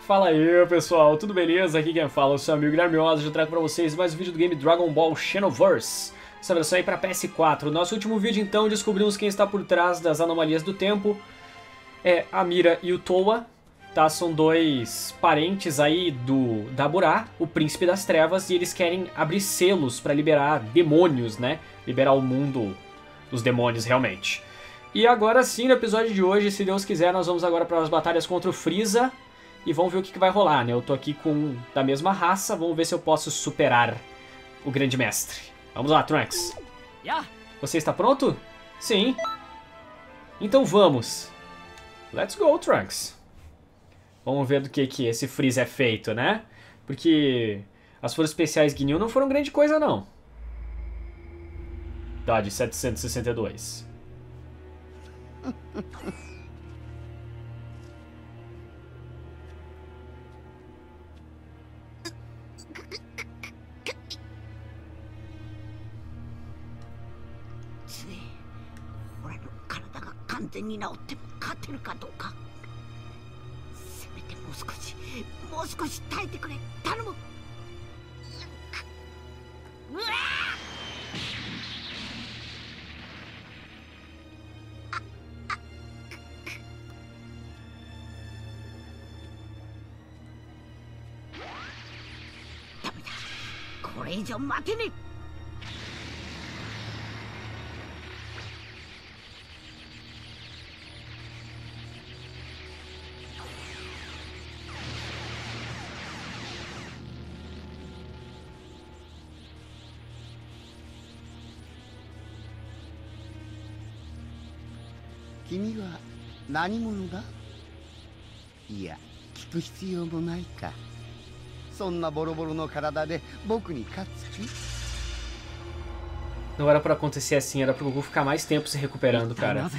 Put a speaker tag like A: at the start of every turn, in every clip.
A: Fala aí, pessoal, tudo beleza? Aqui quem fala é o seu amigo Guilherme Oz. Eu trago pra vocês mais um vídeo do game Dragon Ball Xenoverse. Essa versão aí pra PS4. No nosso último vídeo, então, descobrimos quem está por trás das anomalias do tempo. É a Mira e o Towa, tá? São dois parentes aí da Burá, o Príncipe das Trevas, e eles querem abrir selos pra liberar demônios, né? Liberar o mundo dos demônios, realmente. E agora sim, no episódio de hoje, se Deus quiser, nós vamos agora para as batalhas contra o Frieza. E vamos ver o que vai rolar, né? Eu tô aqui da mesma raça, vamos ver se eu posso superar o Grande Mestre. Vamos lá, Trunks. Você está pronto? Sim. Então vamos. Let's go, Trunks. Vamos ver do que esse Frieza é feito, né? Porque as forças especiais Ginyu não foram grande coisa, não. Dodge 762.
B: Kimi wa nani mono da? Iya, kiku hitsuyou mo nai ka. Sonna boroboro no karada de boku ni katsu ki?
A: Não era pra acontecer assim, era pro Goku ficar mais tempo se recuperando, cara.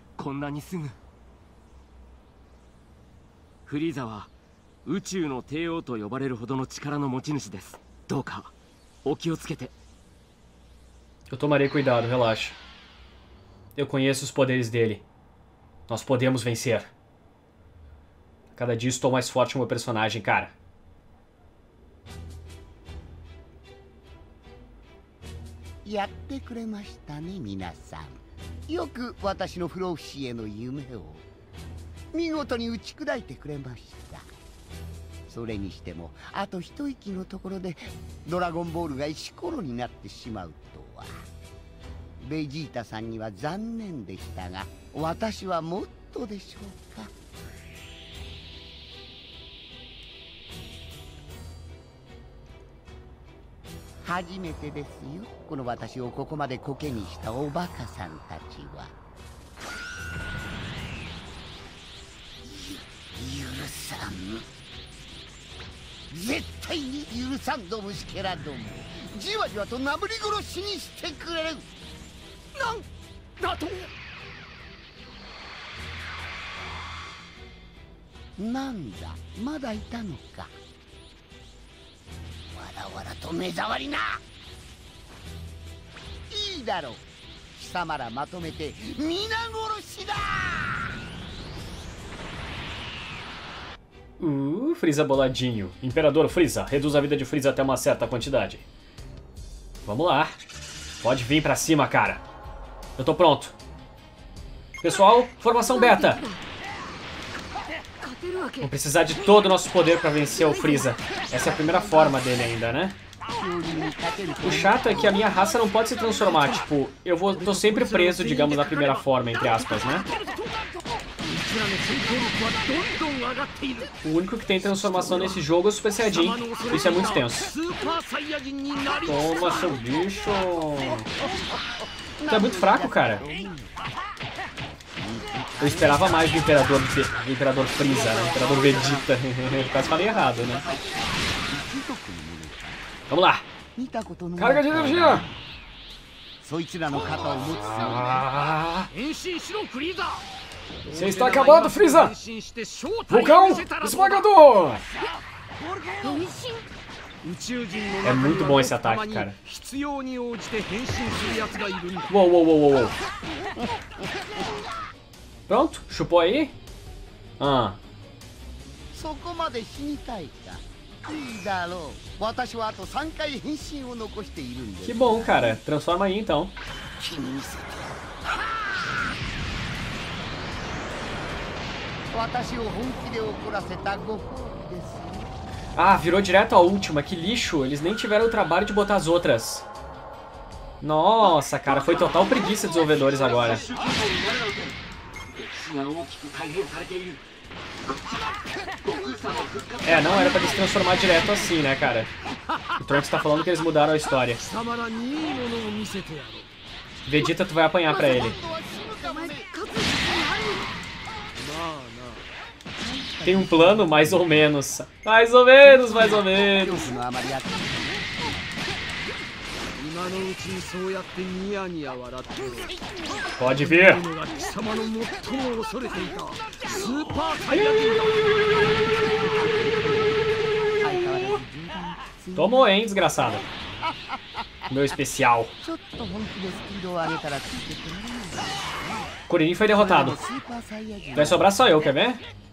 C: Frieza wa Uchiu no Teiyou to yobareru hodo no chikara no mochinushi desu. Douka okiyotsukete.
A: Eu tomarei cuidado, relaxa. Eu conheço os poderes dele. Nós podemos vencer. Cada dia estou mais forte como personagem, cara.
B: Yatte kuremashita ne, minasan. Yoku watashi no furoushi e no yume o migoto ni uchikudaite kuremashita. それにしてもあと一息のところでドラゴンボールが石ころになってしまうとは。ベジータさんには残念でしたが、私はもっとでしょうか。初めてですよ、この私をここまでコケにしたおバカさんたちは。許さん。絶対に許さんど虫けらども。じわじわとなぶり殺しにしてくれる。なんだと。なんだ、まだいたのか。わらわらと目障りな。いいだろう、貴様らまとめて皆殺しだ。
A: Frieza boladinho. Imperador Frieza, reduz a vida de Frieza até uma certa quantidade. Vamos lá. Pode vir pra cima, cara. Eu tô pronto. Pessoal, formação beta. Vamos precisar de todo o nosso poder pra vencer o Frieza. Essa é a primeira forma dele ainda, né? O chato é que a minha raça não pode se transformar. Tipo, tô sempre preso, digamos, na primeira forma, entre aspas, né? O único que tem transformação nesse jogo é o Super Saiyajin. Isso é muito tenso. Toma, seu bicho. Tu é muito fraco, cara. Eu esperava mais do Imperador Frieza, né? Imperador Vegeta. Quase falei errado, né? Vamos lá. Carga de energia. Você está acabado, Frieza! Vulcão esmagador! É muito bom esse ataque, cara. Uou, uou, uou, uou. Pronto, chupou aí?
B: そこまで死にたいか。いいだろう。私はあと3回変身を残しているんです。
A: Que bom, cara. Transforma aí então.
B: 私を本気で怒らせたご褒美です。
A: Ah, virou direto a última. Que lixo. Eles nem tiveram o trabalho de botar as outras. Nossa, cara. Foi total preguiça de desenvolvedores agora. É, não era pra eles se transformar direto assim, né, cara? O Trunks tá falando que eles mudaram a história. Vegeta, tu vai apanhar pra ele. Tem um plano? Mais ou menos. Mais ou menos, mais ou menos. Pode vir. Tomou, hein, desgraçado. Meu especial. Kuririn foi derrotado. Vai sobrar só eu, quer ver?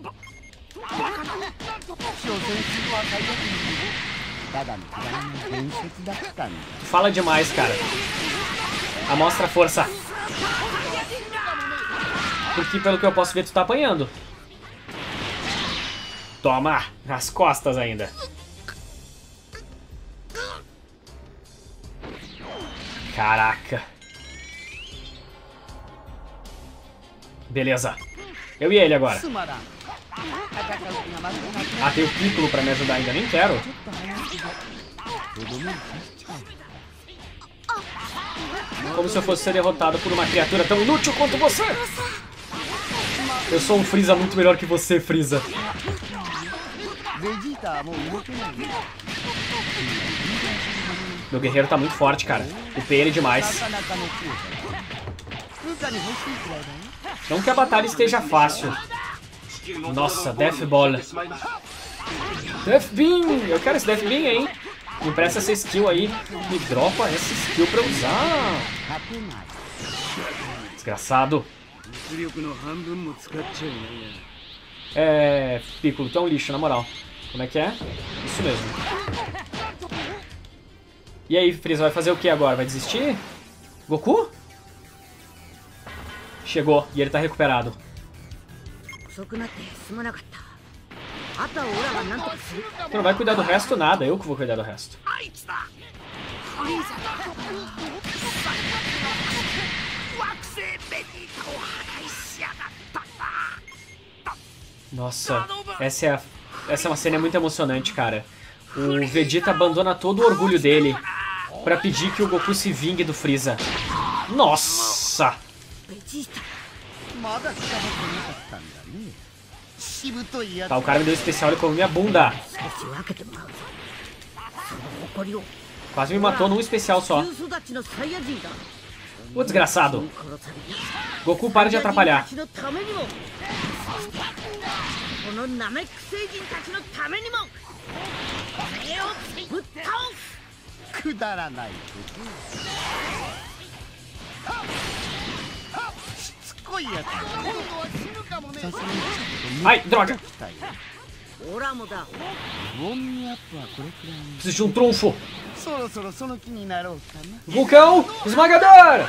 A: Tu fala demais, cara. Mostra a força. Porque pelo que eu posso ver, tu tá apanhando. Toma, nas costas ainda. Caraca. Beleza. Eu e ele agora. Ah, tem o Piccolo pra me ajudar ainda. Nem quero. Como se eu fosse ser derrotado por uma criatura tão inútil quanto você. Eu sou um Freeza muito melhor que você, Freeza. Meu guerreiro tá muito forte, cara. Upei ele demais. Não que a batalha esteja fácil. Nossa, Death Ball. Death Beam! Eu quero esse Death Beam, hein? Me empresta essa skill aí. Me dropa essa skill pra usar. Desgraçado. É... Piccolo, tu é um lixo, na moral. Como é que é? Isso mesmo. E aí, Freeza, vai fazer o que agora? Vai desistir? Goku? Chegou, e ele tá recuperado. Tu não vai cuidar do resto nada, eu que vou cuidar do resto. Nossa, essa é uma cena muito emocionante, cara. O Vegeta abandona todo o orgulho dele pra pedir que o Goku se vingue do Freeza. Nossa! Tá, o cara me deu especial e comeu minha bunda. Quase me matou num especial só. Ô, desgraçado. Goku, para de atrapalhar. Ai, droga! Preciso de um trunfo. Vulcão esmagador!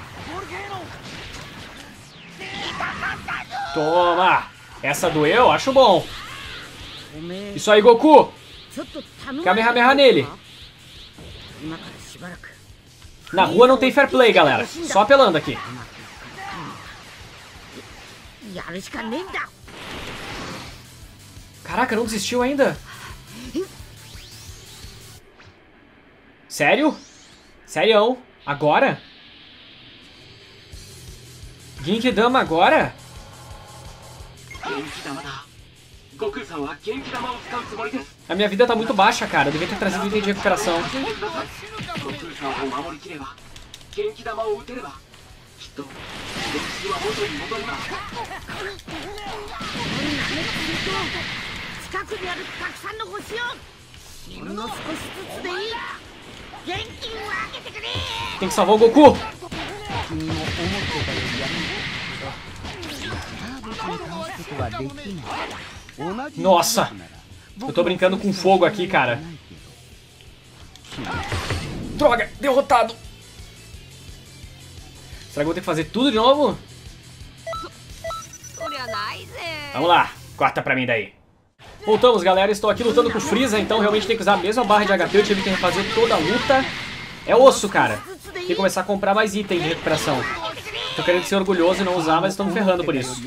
A: Toma! Essa doeu, acho bom. Isso aí, Goku! Kamehameha nele. Na rua não tem fair play, galera. Só apelando aqui. Caraca, não desistiu ainda? Sério? Sério? Agora? Genkidama agora? A minha vida tá muito baixa, cara. Eu devia ter trazido item de recuperação. Tem que salvar o Goku. Nossa! Eu tô brincando com fogo aqui, cara. Droga! Derrotado! Será que eu vou ter que fazer tudo de novo? Vamos lá! Corta pra mim daí. Voltamos, galera. Estou aqui lutando com o Frieza, então realmente tem que usar a mesma barra de HP. Eu tive que refazer toda a luta. É osso, cara. Tem que começar a comprar mais itens de recuperação. Tô querendo ser orgulhoso e não usar, mas estão me ferrando por isso.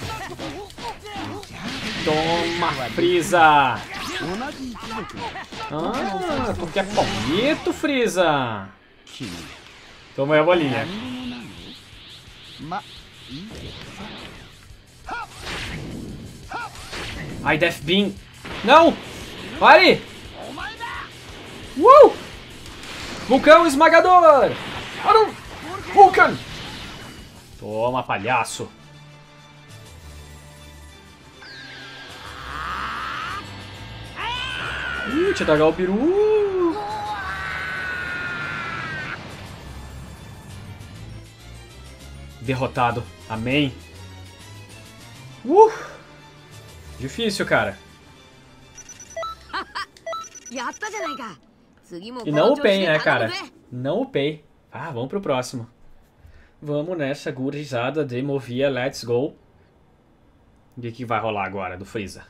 A: Toma, Frieza! Ah, tu quer palmito, Frieza? Toma aí a bolinha. Ai, Death Beam. Não! Pare! Vulcão esmagador! Vulcan! Toma, palhaço. Te tagar o peru. Derrotado. Amém. Difícil, cara. E não upei, né, cara? Não upei. Ah, vamos pro próximo. Vamos nessa gurizada de Movia, let's go. O que vai rolar agora do Frieza?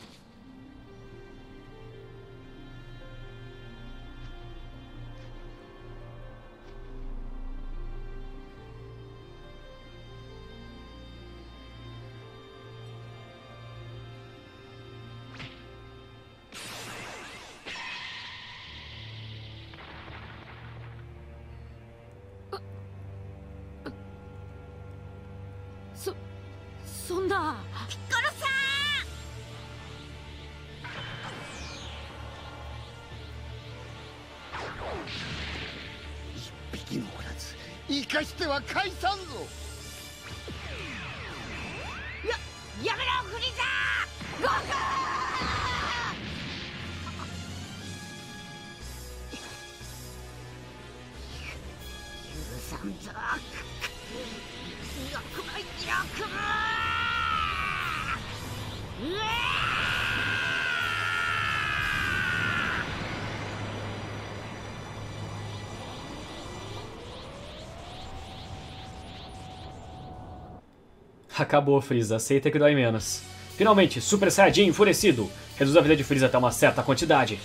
A: Acabou, Frieza. Aceita que dói menos. Finalmente, Super Saiyajin enfurecido. Reduz a vida de Frieza até uma certa quantidade.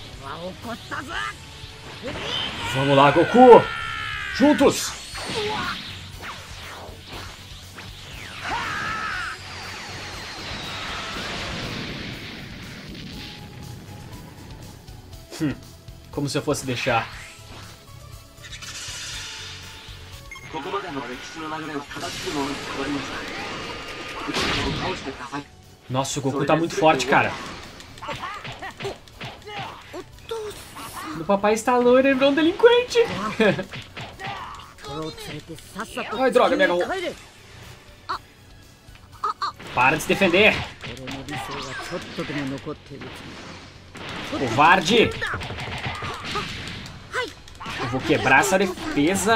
A: Vamos lá, Goku! Juntos! Como se eu fosse deixar. Nossa, o Goku tá muito forte, cara. O papai está loiro, ele virou um delinquente. Ai, droga, me agarrou. Para de se defender. Covarde. Eu vou quebrar essa defesa.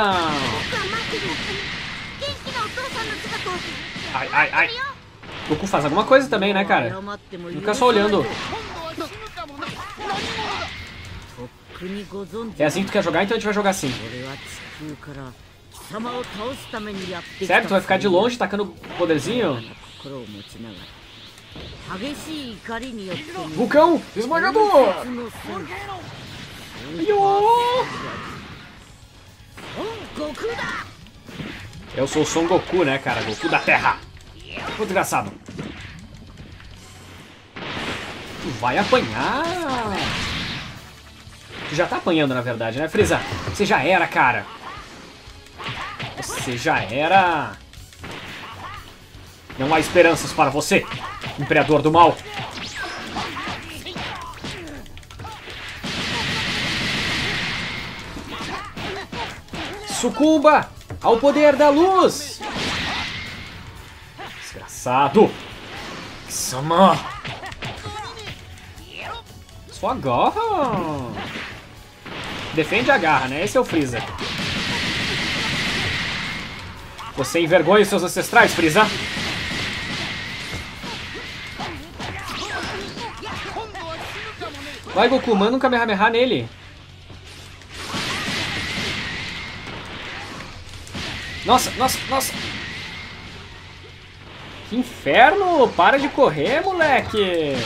A: Ai, ai, ai. Goku faz alguma coisa também, né, cara? Não fica só olhando. É assim que tu quer jogar, então a gente vai jogar assim. Certo? Tu vai ficar de longe tacando poderzinho? Vulcão esmagador! Eu sou o Son Goku, né, cara? Goku da Terra. Muito engraçado. Tu vai apanhar. Tu já tá apanhando, na verdade, né, Frieza? Você já era, cara. Você já era. Não há esperanças para você, Imperador do Mal. Sucumba ao poder da luz. Desgraçado. Sama. Sua garra. Defende a garra, né? Esse é o Frieza. Você envergonha os seus ancestrais, Frieza. Vai, Goku, manda um Kamehameha nele. Nossa, nossa, nossa. Que inferno! Para de correr, moleque!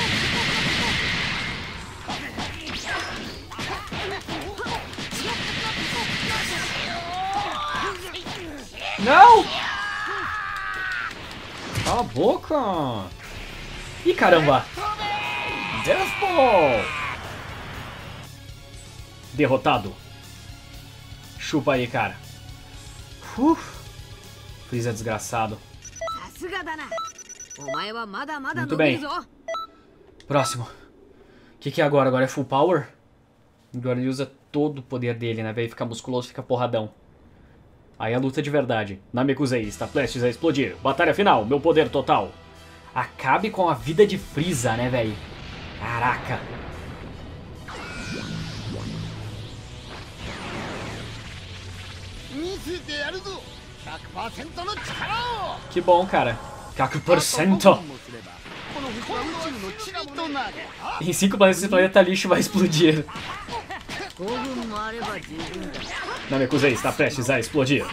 A: Não! Cala a boca! Ih, caramba! Death Ball! Derrotado. Chupa aí, cara. Freeza desgraçado. Muito bem. Próximo. O que é agora? Agora é full power? Agora ele usa todo o poder dele, né, velho? Fica musculoso, fica porradão. Aí a luta de verdade. Namekusei está prestes a explodir. Batalha final, meu poder total. Acabe com a vida de Freeza, né, velho? Caraca. Que bom, cara. 100%. Em 5 planetas esse planeta lixo vai explodir. Namekusei está prestes a explodir.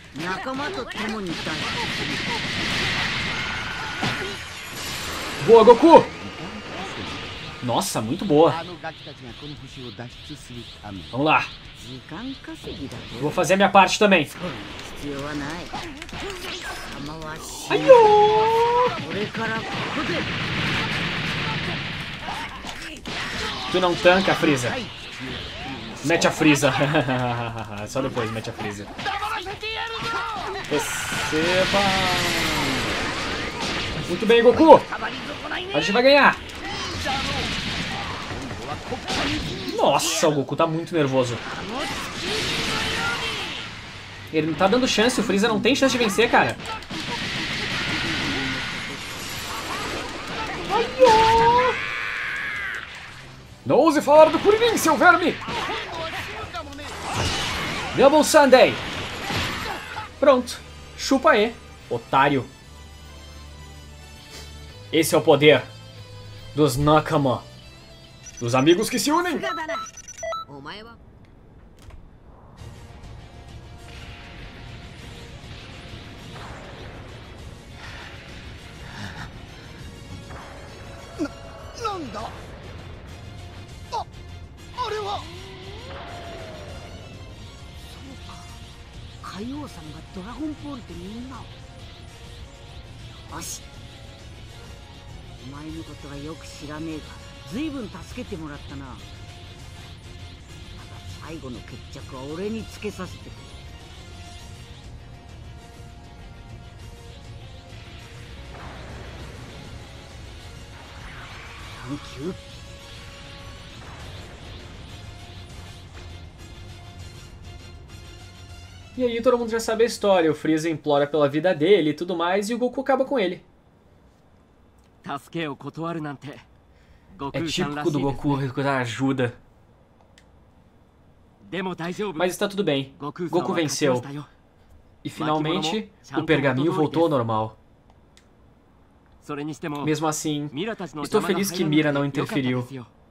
A: Boa, Goku! Nossa, muito boa. Vamos lá. Vou fazer a minha parte também. Tu não tanca, Freeza. Mete a Freeza. Só depois mete a Freeza. Receba. Muito bem, Goku. A gente vai ganhar. Nossa, o Goku tá muito nervoso. Ele não tá dando chance. O Freeza não tem chance de vencer, cara. Não ouse falar do Kuririn, seu verme! Double Sunday! Pronto. Chupa aí, otário. Esse é o poder dos Nakama. Dos amigos que se unem. E aí todo mundo já sabe a história. O Freeza implora pela vida dele e tudo mais, e o Goku acaba com ele. É típico do Goku recusar ajuda. Mas está tudo bem. Goku venceu. E finalmente, o pergaminho voltou ao normal. Mesmo assim, estou feliz que Mira não interferiu.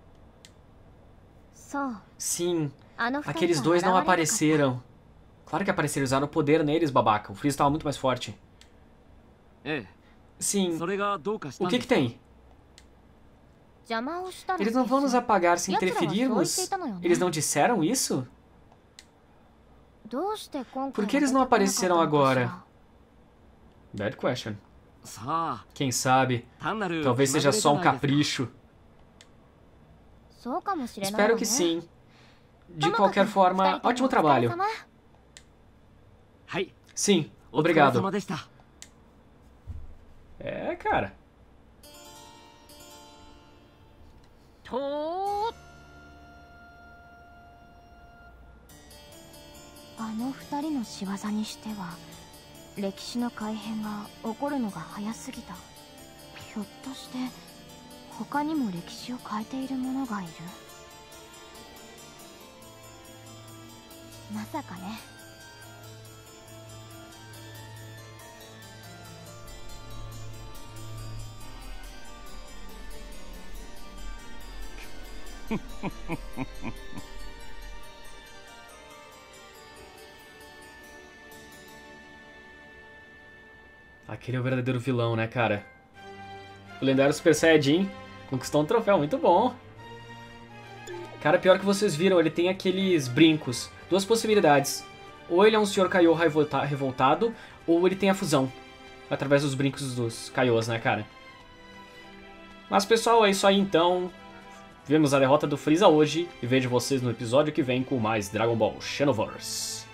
A: Sim, aqueles dois não apareceram. Claro que apareceram, usaram o poder neles, babaca. O Freeza estava muito mais forte. Sim, o que tem? Eles não vão nos apagar se interferirmos? Eles não disseram isso? Por que eles não apareceram agora? Bad question. Quem sabe? Talvez seja só um capricho. Espero que sim. De qualquer forma, ótimo trabalho. Sim, obrigado. É, cara. Aquele é o verdadeiro vilão, né, cara? O lendário Super Saiyajin conquistou um troféu, muito bom. Cara, pior que vocês viram, ele tem aqueles brincos. Duas possibilidades. Ou ele é um Sr. Kaiô revoltado, ou ele tem a fusão. Através dos brincos dos Kaiôs, né, cara? Mas, pessoal, é isso aí, então. Vemos a derrota do Freeza hoje. E vejo vocês no episódio que vem com mais Dragon Ball Xenoverse.